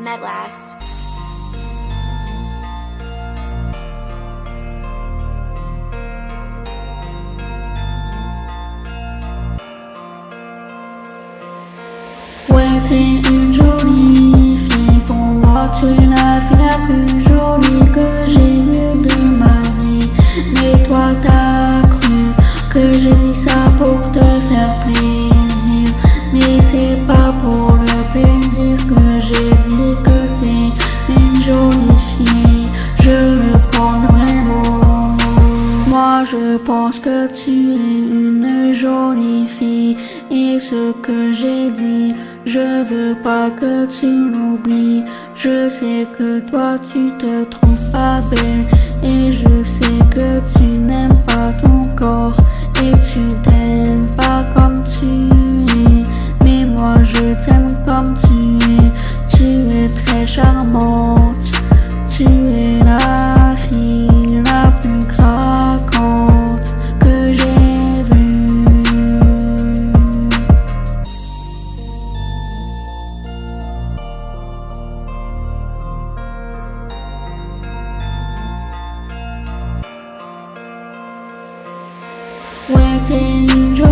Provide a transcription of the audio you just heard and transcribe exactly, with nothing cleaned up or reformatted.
met last. Ouais, t'es une jolie fille, pour moi tu es la fille la plus jolie que j'ai vue de ma vie. Mais toi t'as cru que j'ai dit ça pour te faire plaisir, mais c'est pas pour le plaisir que j'ai dit que t'es une jolie fille. Je le pense vraiment. Moi je pense que tu es une jolie fille, et ce que j'ai dit, je veux pas que tu l'oublies. Je sais que toi tu te trouves pas belle, et je sais que tu n'aimes pas ton corps, et tu t'aimes pas comme tu es. Mais moi je t'aime comme tu es. Tu es très charmante, tu es la fille la plus craquante que j'ai vue. Ouais, t'es une jolie